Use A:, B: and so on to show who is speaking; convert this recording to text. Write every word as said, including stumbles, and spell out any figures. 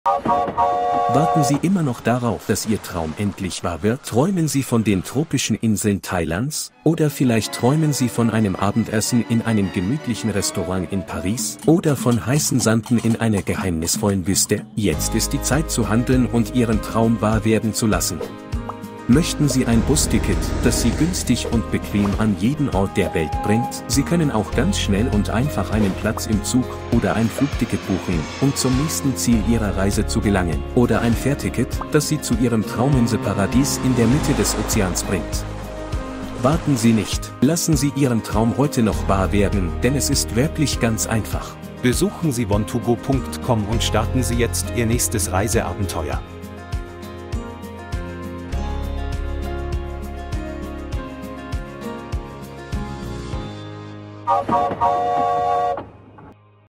A: Warten Sie immer noch darauf, dass Ihr Traum endlich wahr wird? Träumen Sie von den tropischen Inseln Thailands? Oder vielleicht träumen Sie von einem Abendessen in einem gemütlichen Restaurant in Paris? Oder von heißen Sanden in einer geheimnisvollen Wüste? Jetzt ist die Zeit zu handeln und Ihren Traum wahr werden zu lassen. Möchten Sie ein Busticket, das Sie günstig und bequem an jeden Ort der Welt bringt? Sie können auch ganz schnell und einfach einen Platz im Zug oder ein Flugticket buchen, um zum nächsten Ziel Ihrer Reise zu gelangen. Oder ein Fährticket, das Sie zu Ihrem Trauminselparadies in der Mitte des Ozeans bringt. Warten Sie nicht, lassen Sie Ihren Traum heute noch wahr werden, denn es ist wirklich ganz einfach.
B: Besuchen Sie want to go punkt com und starten Sie jetzt Ihr nächstes Reiseabenteuer.